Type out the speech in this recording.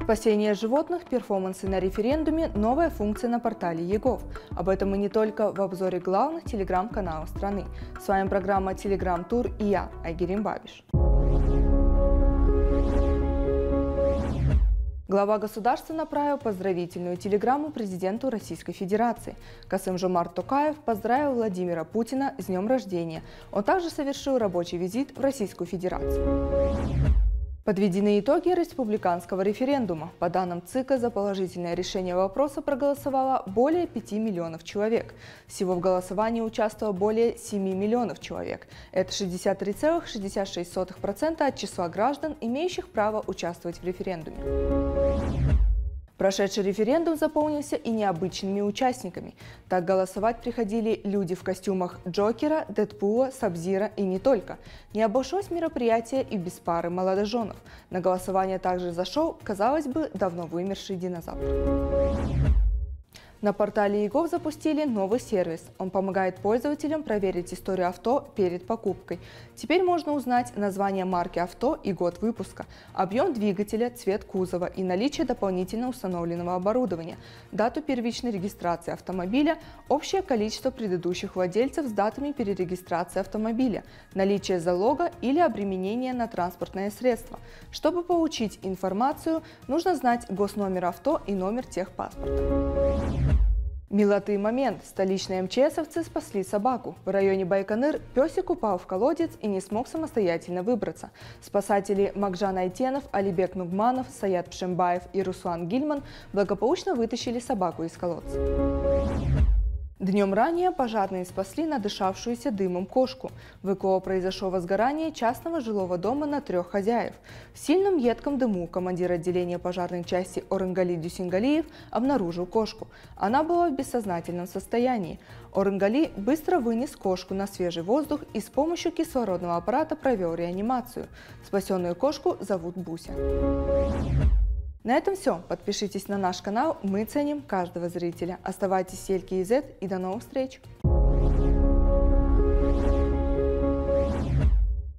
Спасение животных, перформансы на референдуме, новая функция на портале ЕГОВ. Об этом и не только в обзоре главных телеграм-каналов страны. С вами программа «Телеграм Тур» и я, Айгерим Бабиш. Глава государства направил поздравительную телеграмму президенту Российской Федерации. Касым-Жомарт Токаев поздравил Владимира Путина с днем рождения. Он также совершил рабочий визит в Российскую Федерацию. Подведены итоги республиканского референдума. По данным ЦИКа, за положительное решение вопроса проголосовало более 5 миллионов человек. Всего в голосовании участвовало более 7 миллионов человек. Это 63,66% от числа граждан, имеющих право участвовать в референдуме. Прошедший референдум заполнился и необычными участниками. Так голосовать приходили люди в костюмах Джокера, Дэдпула, Сабзира и не только. Не обошлось мероприятие и без пары молодоженов. На голосование также зашел, казалось бы, давно вымерший динозавр. На портале ЕГОВ запустили новый сервис. Он помогает пользователям проверить историю авто перед покупкой. Теперь можно узнать название марки авто и год выпуска, объем двигателя, цвет кузова и наличие дополнительно установленного оборудования, дату первичной регистрации автомобиля, общее количество предыдущих владельцев с датами перерегистрации автомобиля, наличие залога или обременения на транспортное средство. Чтобы получить информацию, нужно знать госномер авто и номер техпаспорта. Милоты момент. Столичные МЧСовцы спасли собаку. В районе Байконур песик упал в колодец и не смог самостоятельно выбраться. Спасатели Макжан Айтенов, Алибек Нугманов, Саят Пшембаев и Руслан Гильман благополучно вытащили собаку из колодца. Днем ранее пожарные спасли надышавшуюся дымом кошку. В ИКО произошло возгорание частного жилого дома на 3 хозяев. В сильном едком дыму командир отделения пожарной части Орынгали Дюсингалиев обнаружил кошку. Она была в бессознательном состоянии. Орынгали быстро вынес кошку на свежий воздух и с помощью кислородного аппарата провел реанимацию. Спасенную кошку зовут Буся. На этом все. Подпишитесь на наш канал, мы ценим каждого зрителя. Оставайтесь с Ель-КИЗ и до новых встреч!